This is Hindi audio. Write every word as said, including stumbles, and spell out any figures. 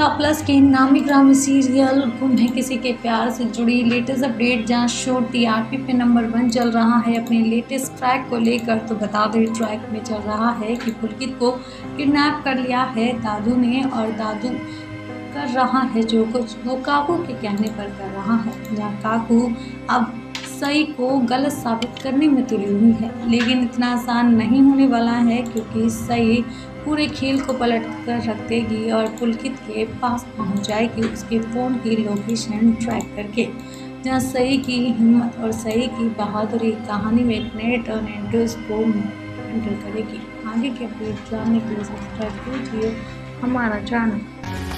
स्टार प्लस के नामी ग्रामी सीरियल गुम है किसी के प्यार से जुड़ी लेटेस्ट अपडेट, जहां शो टीआरपी पे नंबर वन चल रहा है अपने लेटेस्ट ट्रैक को लेकर। तो बता दें, ट्रैक में चल रहा है कि पुलकित को किडनैप कर लिया है दादू ने, और दादू कर रहा है जो कुछ वो काकू के कहने पर कर रहा है। जहाँ काकू अब सई को गलत साबित करने में तुली हुई है, लेकिन इतना आसान नहीं होने वाला है, क्योंकि सई पूरे खेल को पलट कर रख देगी और पुलकित के पास पहुंच जाएगी उसके फ़ोन की लोकेशन ट्रैक करके। जहां सई की हिम्मत और सई की बहादुरी कहानी में एक नए टर्न एंड ट्विस्ट को एंटर करेगी। आगे के अपडेट जानने के लिए सब्सक्राइब कीजिए हमारा चैनल।